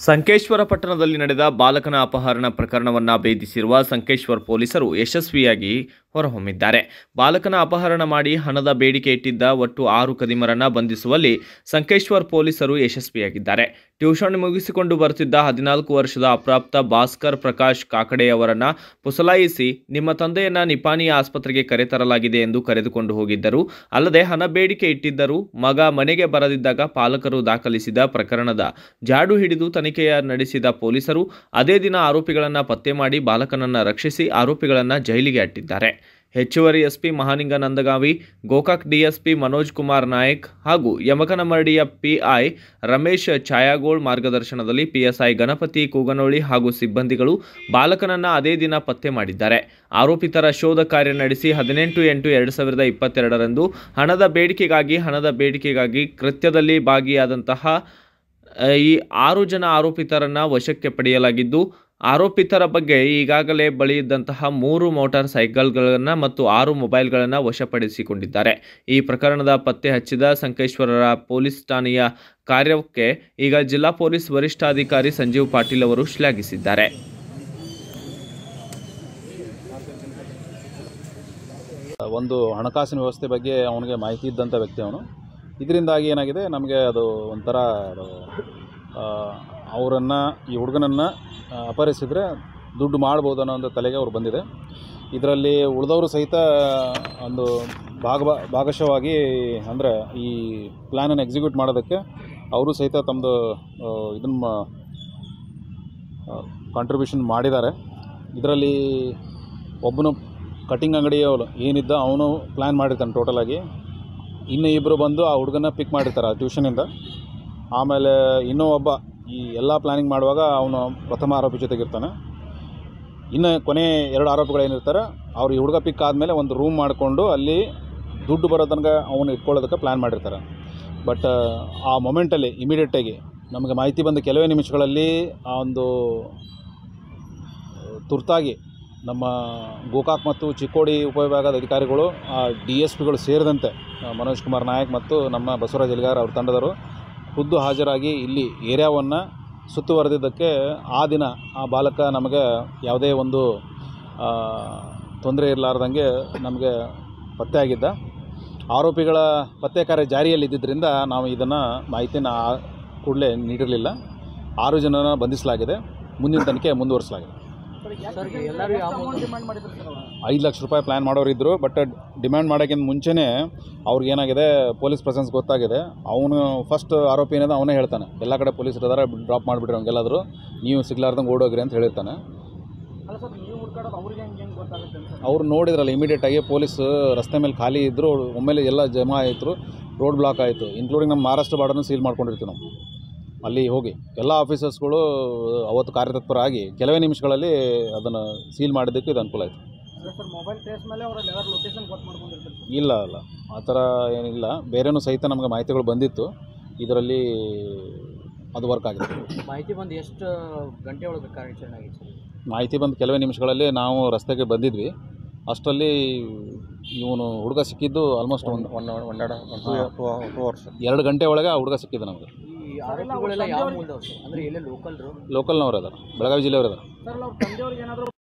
ಸಂಕೇಶ್ವರ ಪಟ್ಟಣದಲ್ಲಿ ನಡೆದ ಬಾಲಕನ ಅಪಹರಣ ಪ್ರಕರಣವನ್ನು ಭೇದಿಸಿರುವ ಸಂಕೇಶ್ವರ ಪೊಲೀಸರು ಯಶಸ್ವಿಯಾಗಿ ಹೊರಹೊಮ್ಮಿದ್ದಾರೆ. ಬಾಲಕನ ಅಪಹರಣ ಮಾಡಿ ಹಣದ ಬೇಡಿಕೆ ಇಟ್ಟಿದ್ದ ಒಟ್ಟು 6 ಕದಿಮರನ್ನ ಬಂಧಿಸುವಲ್ಲಿ ಸಂಕೇಶ್ವರ ಪೊಲೀಸರು ಯಶಸ್ವಿಯಾಗಿದ್ದಾರೆ. ಟ್ಯೂಷನ್ ಮುಗಿಸಿಕೊಂಡು ಬರುತ್ತಿದ್ದ 14 ವರ್ಷದ ಅಪ್ರಾಪ್ತ ಭಾಸ್ಕರ್ ಪ್ರಕಾಶ್ ಕಾಕಡೆಯವರನ್ನ ಪುಸಲಾಯಿಸಿ ನಿಮ್ಮ ತಂದೆಯನ್ನ ನಿಪಾನಿ ಆಸ್ಪತ್ರೆಗೆ ಕರೆತರಲಾಗಿದೆ ಎಂದು ಕರೆದುಕೊಂಡು ಹೋಗಿದ್ದರು. ಅಲ್ಲದೆ ಹಣ ಬೇಡಿಕೆ ಇಟ್ಟಿದ್ದರು. ಮಗ ಮನೆಗೆ ಬರದಿದ್ದಾಗ ಪಾಲಕರು ದಾಖಲಿಸಿದ ಪ್ರಕರಣದ ಜಾಡು ಹಿಡಿದು ತನಿಖೆ ನಡೆಸಿದ ಪೊಲೀಸರು ಅದೇ ದಿನ ಆರೋಪಿಗಳನ್ನು ಪತ್ತೆ ಮಾಡಿ ಬಾಲಕನನ್ನು ರಕ್ಷಿಸಿ ಆರೋಪಿಗಳನ್ನು ಜೈಲಿಗೆ ಅಟ್ಟಿದ್ದಾರೆ. ಹೆಚ್ಚುವರಿ ಎಸ್ಪಿ ಮಹಾಲಿಂಗ ನಂದಗಾವಿ, ಗೋಕಾಕ್ ಡಿಎಸ್ಪಿ ಮನೋಜ್ ಕುಮಾರ್ ನಾಯಕ್ ಹಾಗೂ ಯಮಕನಮರಡಿಯ ಪಿಐ ರಮೇಶ್ ಛಾಯಾಗೋಳ್ ಮಾರ್ಗದರ್ಶನದಲ್ಲಿ ಪಿಎಸ್ಐ ಗಣಪತಿ ಕೂಗನೋಳಿ ಹಾಗೂ ಸಿಬ್ಬಂದಿಗಳು ಬಾಲಕನನ್ನು ಅದೇ ದಿನ ಪತ್ತೆ ಮಾಡಿದ್ದಾರೆ. ಆರೋಪಿತರ ಶೋಧ ಕಾರ್ಯ ನಡೆಸಿ 18/8/2022ರಂದು ಹಣದ ಬೇಡಿಕೆಗಾಗಿ ಕೃತ್ಯದಲ್ಲಿ ಭಾಗಿಯಾದಂತಹ ಈ 6 ಜನ ಆರೋಪಿತರನ್ನು ವಶಕ್ಕೆ ಪಡೆಯಲಾಗಿದ್ದು, ಆರೋಪಿತರ ಬಗ್ಗೆ ಈಗಾಗಲೇ ಬಳಿ ಇದ್ದಂತಹ 3 ಮೋಟಾರ್ ಸೈಕಲ್ಗಳನ್ನು ಮತ್ತು 6 ಮೊಬೈಲ್ಗಳನ್ನು ವಶಪಡಿಸಿಕೊಂಡಿದ್ದಾರೆ. ಈ ಪ್ರಕರಣದ ಪತ್ತೆ ಹಚ್ಚಿದ ಸಂಕೇಶ್ವರ ಪೊಲೀಸ್ ಠಾಣೆಯ ಕಾರ್ಯಕ್ಕೆ ಈಗ ಜಿಲ್ಲಾ ಪೊಲೀಸ್ ವರಿಷ್ಠಾಧಿಕಾರಿ ಸಂಜೀವ್ ಪಾಟೀಲ್ ಅವರು ಶ್ಲಾಘಿಸಿದ್ದಾರೆ. ಒಂದು ಹಣಕಾಸಿನ ವ್ಯವಸ್ಥೆ ಬಗ್ಗೆ ಅವನಿಗೆ ಮಾಹಿತಿ ಇದ್ದಂಥ ವ್ಯಕ್ತಿ ಅವನು. ಇದರಿಂದಾಗಿ ಏನಾಗಿದೆ, ನಮಗೆ ಅದು ಒಂಥರ ಅವರನ್ನು ಈ ಹುಡುಗನನ್ನು ಅಪಹರಿಸಿದರೆ ದುಡ್ಡು ಮಾಡ್ಬೋದು ಅನ್ನೋ ಒಂದು ತಲೆಗೆ ಅವ್ರು ಬಂದಿದೆ. ಇದರಲ್ಲಿ ಉಳಿದವರು ಸಹಿತ ಒಂದು ಭಾಗಶಃವಾಗಿ ಅಂದರೆ ಈ ಪ್ಲ್ಯಾನನ್ನು ಎಕ್ಸಿಕ್ಯೂಟ್ ಮಾಡೋದಕ್ಕೆ ಅವರು ಸಹಿತ ತಮ್ಮದು ಇದನ್ನು ಕಾಂಟ್ರಿಬ್ಯೂಷನ್ ಮಾಡಿದ್ದಾರೆ. ಇದರಲ್ಲಿ ಒಬ್ಬನು ಕಟಿಂಗ್ ಅಂಗಡಿಯವನು ಏನಿದ್ದ ಅವನು ಪ್ಲ್ಯಾನ್ ಮಾಡಿರ್ತಾನೆ ಟೋಟಲಾಗಿ. ಇನ್ನೂ ಇಬ್ಬರು ಬಂದು ಆ ಹುಡುಗನ ಪಿಕ್ ಮಾಡಿರ್ತಾರೆ ಆ ಟ್ಯೂಷನಿಂದ. ಆಮೇಲೆ ಇನ್ನೂ ಒಬ್ಬ ಈ ಎಲ್ಲ ಪ್ಲ್ಯಾನಿಂಗ್ ಮಾಡುವಾಗ ಅವನು ಪ್ರಥಮ ಆರೋಪಿ ಜೊತೆಗಿರ್ತಾನೆ. ಇನ್ನು ಕೊನೆ 2 ಆರೋಪಿಗಳೇನಿರ್ತಾರೆ ಅವ್ರು ಈ ಹುಡುಗ ಪಿಕ್ ಆದಮೇಲೆ ಒಂದು ರೂಮ್ ಮಾಡಿಕೊಂಡು ಅಲ್ಲಿ ದುಡ್ಡು ಬರೋ ತನಕ ಅವನು ಇಟ್ಕೊಳ್ಳೋದಕ್ಕೆ ಪ್ಲ್ಯಾನ್ ಮಾಡಿರ್ತಾರೆ. ಬಟ್ ಆ ಮೊಮೆಂಟಲ್ಲಿ ಇಮಿಡಿಯೇಟಾಗಿ ನಮಗೆ ಮಾಹಿತಿ ಬಂದ ಕೆಲವೇ ನಿಮಿಷಗಳಲ್ಲಿ ಆ ಒಂದು ತುರ್ತಾಗಿ ನಮ್ಮ ಗೋಕಾಕ್ ಮತ್ತು ಚಿಕ್ಕೋಡಿ ಉಪವಿಭಾಗದ ಅಧಿಕಾರಿಗಳು, DSPಗಳು ಸೇರಿದಂತೆ ಮನೋಜ್ ಕುಮಾರ್ ನಾಯಕ್ ಮತ್ತು ನಮ್ಮ ಬಸವರಾಜ್ ಎಲ್ಗಾರ್ ಅವ್ರ ತಂಡದವರು ಖುದ್ದು ಹಾಜರಾಗಿ ಇಲ್ಲಿ ಏರಿಯಾವನ್ನು ಸುತ್ತುವರೆದಿದ್ದಕ್ಕೆ ಆ ದಿನ ಆ ಬಾಲಕ ನಮಗೆ ಯಾವುದೇ ಒಂದು ತೊಂದರೆ ಇರಲಾರ್ದಂಗೆ ನಮಗೆ ಪತ್ತೆಯಾಗಿದ್ದ. ಆರೋಪಿಗಳ ಪತ್ತೆ ಕಾರ್ಯ ಜಾರಿಯಲ್ಲಿದ್ದರಿಂದ ನಾವು ಇದನ್ನು ಮಾಹಿತಿನ ಕೂಡಲೇ ನೀಡಿರಲಿಲ್ಲ. 6 ಜನರನ್ನು ಬಂಧಿಸಲಾಗಿದೆ. ಮುಂದಿನ ತನಿಖೆ ಮುಂದುವರಿಸಲಾಗಿದೆ. 5 ಲಕ್ಷ ರೂಪಾಯಿ ಪ್ಲ್ಯಾನ್ ಮಾಡೋರಿದ್ದರು. ಬಟ್ ಡಿಮ್ಯಾಂಡ್ ಮಾಡೋಕ್ಕಿಂತ ಮುಂಚೆನೇ ಅವ್ರಿಗೇನಾಗಿದೆ, ಪೊಲೀಸ್ ಪ್ರೆಸೆನ್ಸ್ ಗೊತ್ತಾಗಿದೆ. ಅವನು ಫಸ್ಟ್ ಆರೋಪಿ ಏನಿದೆ ಅವನೇ ಹೇಳ್ತಾನೆ, ಎಲ್ಲ ಕಡೆ ಪೊಲೀಸರು ಇದ್ದಾರೆ, ಡ್ರಾಪ್ ಮಾಡಿಬಿಡ್ರಿ ಹಂಗೆಲ್ಲಾದರೂ, ನೀವು ಸಿಗ್ಲಾರ್ದಂಗೆ ಓಡೋಗ್ರಿ ಅಂತ ಹೇಳಿರ್ತಾನೆ. ಅವ್ರು ನೋಡಿದ್ರಲ್ಲ ಇಮಿಡಿಯೇಟಾಗಿ ಪೊಲೀಸ್ ರಸ್ತೆ ಮೇಲೆ ಖಾಲಿ ಇದ್ದರು, ಒಮ್ಮೆಲೆ ಎಲ್ಲ ಜಮಾ ಆಯಿತು, ರೋಡ್ ಬ್ಲಾಕ್ ಆಯಿತು. ಇನ್ಕ್ಲೂಡಿಂಗ್ ನಮ್ಮ ಮಹಾರಾಷ್ಟ್ರ ಬಾರ್ಡರ್ನ ಸೀಲ್ ಮಾಡ್ಕೊಂಡಿರ್ತೀವಿ ನಾವು. ಅಲ್ಲಿ ಹೋಗಿ ಎಲ್ಲ ಆಫೀಸರ್ಸ್ಗಳು ಅವತ್ತು ಕಾರ್ಯತತ್ಪರಾಗಿ ಕೆಲವೇ ನಿಮಿಷಗಳಲ್ಲಿ ಅದನ್ನು ಸೀಲ್ ಮಾಡಿದ್ದಕ್ಕೆ ಇದು ಅನುಕೂಲ ಆಯಿತು. ಇಲ್ಲ ಆ ಥರ ಏನಿಲ್ಲ, ಬೇರೆನೂ ಸಹಿತ ನಮಗೆ ಮಾಹಿತಿಗಳು ಬಂದಿತ್ತು. ಇದರಲ್ಲಿ ಅದು ವರ್ಕ್ ಆಗಿದೆ. ಮಾಹಿತಿ ಬಂದು ಎಷ್ಟು ಗಂಟೆ ಒಳಗೆ ಕಾರ್ಯಾಚರಣೆ ಆಗಿತ್ತು? ಮಾಹಿತಿ ಬಂದು ಕೆಲವೇ ನಿಮಿಷಗಳಲ್ಲಿ ನಾವು ರಸ್ತೆಗೆ ಬಂದಿದ್ವಿ. ಅಷ್ಟರಲ್ಲಿ ಇವನು ಹುಡುಗ ಸಿಕ್ಕಿದ್ದು ಆಲ್ಮೋಸ್ಟ್ 2 ಗಂಟೆ ಒಳಗೆ ಆ ಹುಡುಗ ಸಿಕ್ಕಿದ್ದು ನಮಗೆ. ಆರೋಪಿಗಳೆಲ್ಲ ಯಾವ ಮೂಲದವರು? ಅಂದರೆ ಎಲ್ಲೇ ಲೋಕಲ್ನವರು ಅದಾರ, ಬೆಳಗಾವಿ ಜಿಲ್ಲೆಯವರು ಅದಾರ.